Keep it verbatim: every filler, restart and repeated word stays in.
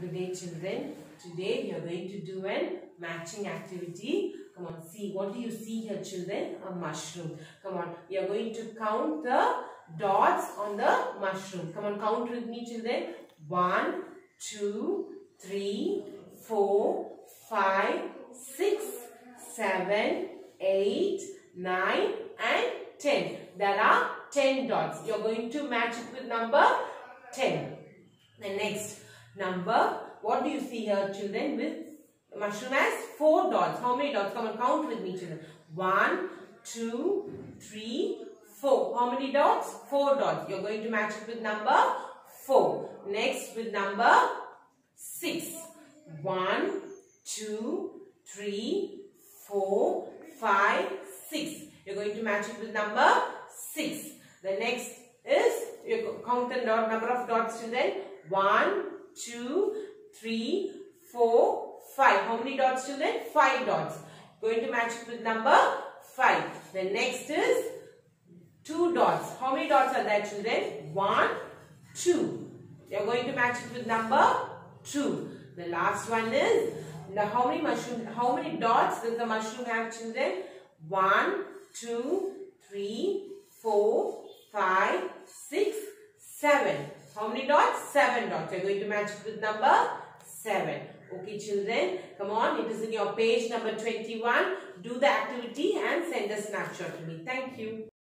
Good day, children. Today we are going to do an matching activity. Come on, see. What do you see here, children? A mushroom. Come on, we are going to count the dots on the mushroom. Come on, count with me, children. One, two, three, four, five, six, seven, eight, nine, and ten. There are ten dots. You are going to match it with number ten. The next number, what do you see here, children? With mushroom has four dots. How many dots? Come on, count with me, children. One, two, three, four. How many dots? Four dots. You're going to match it with number four. Next, with number six. One, two, three, four, five, six. You're going to match it with number six. The next is, you count the dot, number of dots, children. One, two, three, four, five. How many dots, children? Five dots. Going to match it with number five. The next is two dots. How many dots are there, children? One, two. You are going to match it with number two. The last one is, the how many mushroom? How many dots does the mushroom have, children? One, two, three, four, five, six, seven. How many dots? Seven dots. You are going to match it with number seven. Okay, children. Come on. It is in your page number twenty-one. Do the activity and send a snapshot to me. Thank you.